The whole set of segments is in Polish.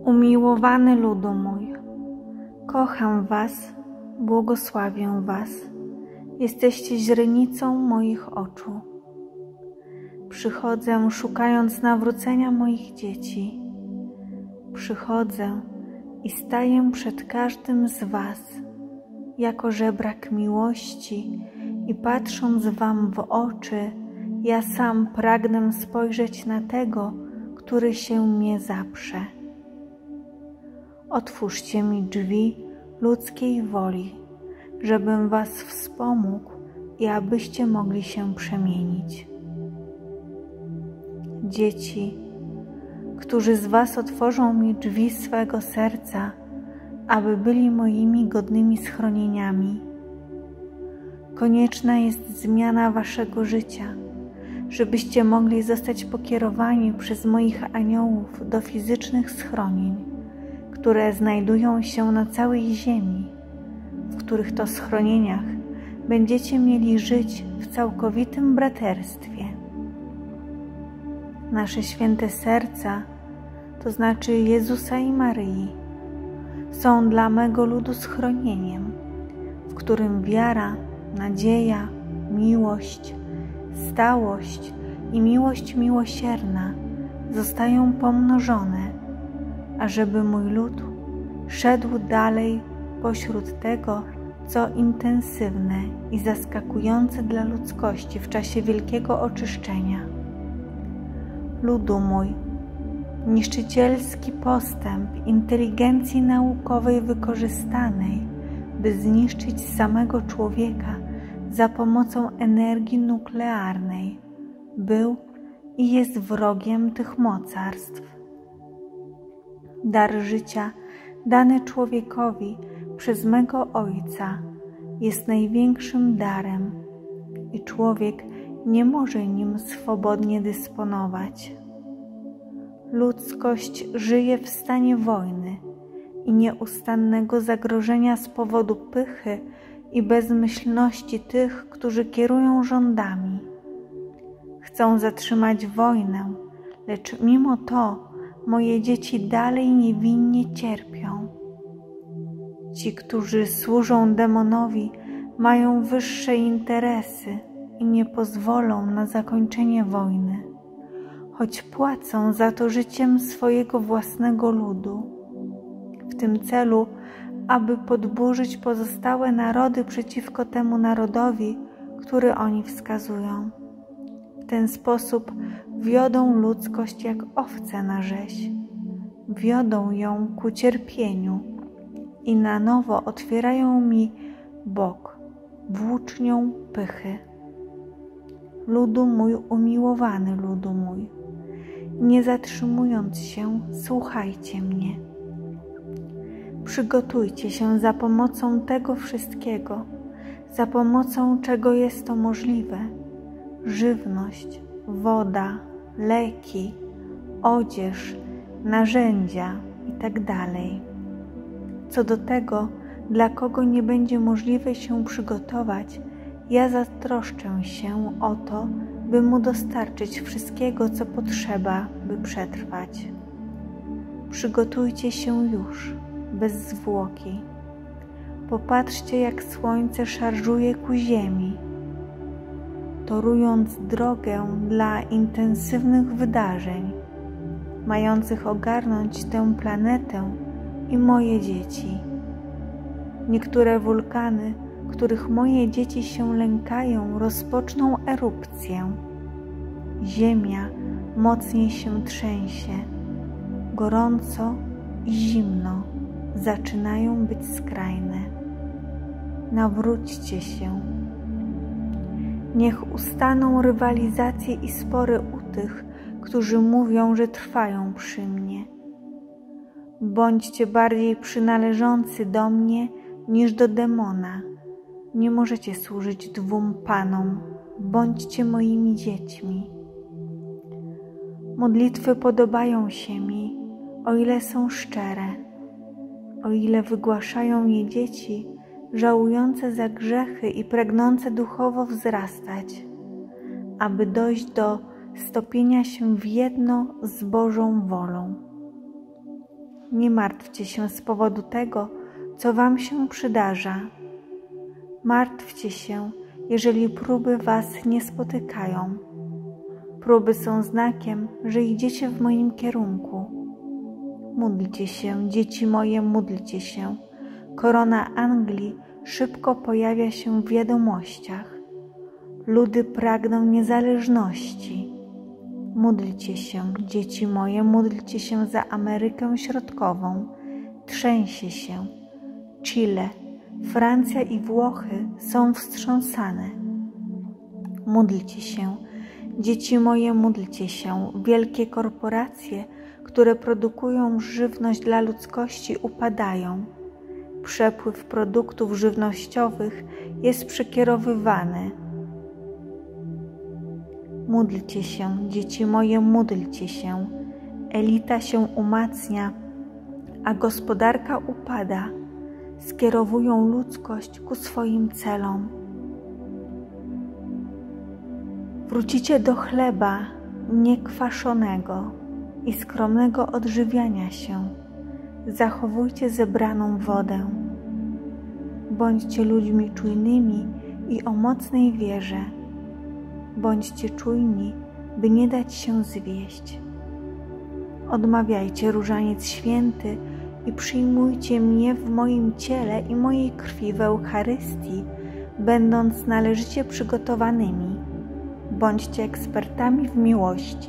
Umiłowany ludu mój, kocham was, błogosławię was, jesteście źrenicą moich oczu. Przychodzę, szukając nawrócenia moich dzieci. Przychodzę i staję przed każdym z was, jako żebrak miłości i patrząc wam w oczy, ja sam pragnę spojrzeć na tego, który się mnie zaprze. Otwórzcie mi drzwi ludzkiej woli, żebym was wspomógł i abyście mogli się przemienić. Dzieci, którzy z was otworzą mi drzwi swego serca, aby byli moimi godnymi schronieniami. Konieczna jest zmiana waszego życia, żebyście mogli zostać pokierowani przez moich aniołów do fizycznych schronień, które znajdują się na całej ziemi, w których to schronieniach będziecie mieli żyć w całkowitym braterstwie. Nasze święte serca, to znaczy Jezusa i Maryi, są dla mego ludu schronieniem, w którym wiara, nadzieja, miłość, stałość i miłość miłosierna zostają pomnożone, ażeby mój lud szedł dalej pośród tego, co intensywne i zaskakujące dla ludzkości w czasie wielkiego oczyszczenia. Ludu mój, niszczycielski postęp inteligencji naukowej wykorzystanej, by zniszczyć samego człowieka za pomocą energii nuklearnej, był i jest wrogiem tych mocarstw. Dar życia dany człowiekowi przez mego Ojca jest największym darem i człowiek nie może nim swobodnie dysponować. Ludzkość żyje w stanie wojny i nieustannego zagrożenia z powodu pychy i bezmyślności tych, którzy kierują rządami. Chcą zatrzymać wojnę, lecz mimo to moje dzieci dalej niewinnie cierpią. Ci, którzy służą demonowi, mają wyższe interesy i nie pozwolą na zakończenie wojny, choć płacą za to życiem swojego własnego ludu, w tym celu, aby podburzyć pozostałe narody przeciwko temu narodowi, który oni wskazują. W ten sposób wiodą ludzkość jak owce na rzeź, wiodą ją ku cierpieniu i na nowo otwierają mi bok włócznią pychy. Ludu mój, umiłowany ludu mój, nie zatrzymując się, słuchajcie mnie. Przygotujcie się za pomocą tego wszystkiego, za pomocą czego jest to możliwe: żywność, woda, leki, odzież, narzędzia itd. Co do tego, dla kogo nie będzie możliwe się przygotować, ja zatroszczę się o to, by mu dostarczyć wszystkiego, co potrzeba, by przetrwać. Przygotujcie się już, bez zwłoki. Popatrzcie, jak słońce szarżuje ku ziemi, torując drogę dla intensywnych wydarzeń, mających ogarnąć tę planetę i moje dzieci. Niektóre wulkany, których moje dzieci się lękają, rozpoczną erupcję. Ziemia mocniej się trzęsie. Gorąco i zimno zaczynają być skrajne. Nawróćcie się. Niech ustaną rywalizacje i spory u tych, którzy mówią, że trwają przy mnie. Bądźcie bardziej przynależący do mnie niż do demona. Nie możecie służyć dwóm panom. Bądźcie moimi dziećmi. Modlitwy podobają się mi, o ile są szczere, o ile wygłaszają je dzieci żałujące za grzechy i pragnące duchowo wzrastać, aby dojść do stopienia się w jedno z Bożą wolą. nie martwcie się z powodu tego, co wam się przydarza. Martwcie się, jeżeli próby was nie spotykają. Próby są znakiem, że idziecie w moim kierunku. Módlcie się, dzieci moje, módlcie się. Korona Anglii szybko pojawia się w wiadomościach. Ludy pragną niezależności. Módlcie się, dzieci moje, módlcie się za Amerykę Środkową. Trzęsie się. Chile, Francja i Włochy są wstrząsane. Módlcie się, dzieci moje, módlcie się. Wielkie korporacje, które produkują żywność dla ludzkości, upadają. Przepływ produktów żywnościowych jest przekierowywany. Módlcie się, dzieci moje, módlcie się. Elita się umacnia, a gospodarka upada. Skierowują ludzkość ku swoim celom. Wrócicie do chleba niekwaszonego i skromnego odżywiania się. Zachowujcie zebraną wodę. Bądźcie ludźmi czujnymi i o mocnej wierze. Bądźcie czujni, by nie dać się zwieść. Odmawiajcie różaniec święty i przyjmujcie mnie w moim ciele i mojej krwi w Eucharystii, będąc należycie przygotowanymi. Bądźcie ekspertami w miłości.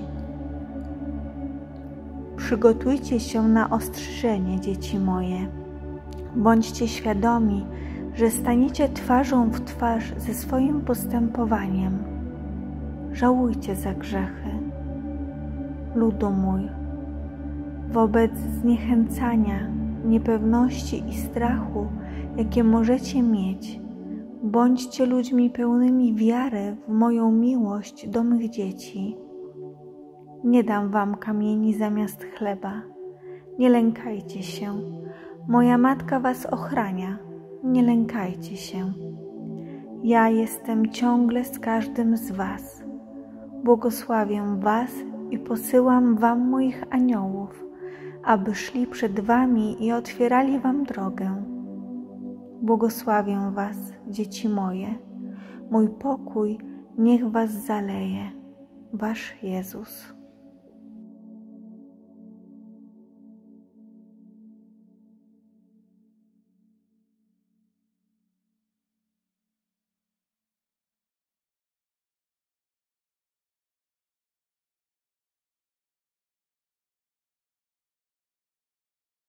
Przygotujcie się na ostrzeżenie, dzieci moje. Bądźcie świadomi, że staniecie twarzą w twarz ze swoim postępowaniem. Żałujcie za grzechy. Ludu mój, wobec zniechęcania, niepewności i strachu, jakie możecie mieć, bądźcie ludźmi pełnymi wiary w moją miłość do mych dzieci. Nie dam wam kamieni zamiast chleba. Nie lękajcie się. Moja matka was ochrania. Nie lękajcie się. Ja jestem ciągle z każdym z was. Błogosławię was i posyłam wam moich aniołów, aby szli przed wami i otwierali wam drogę. Błogosławię was, dzieci moje. Mój pokój niech was zaleje. Wasz Jezus.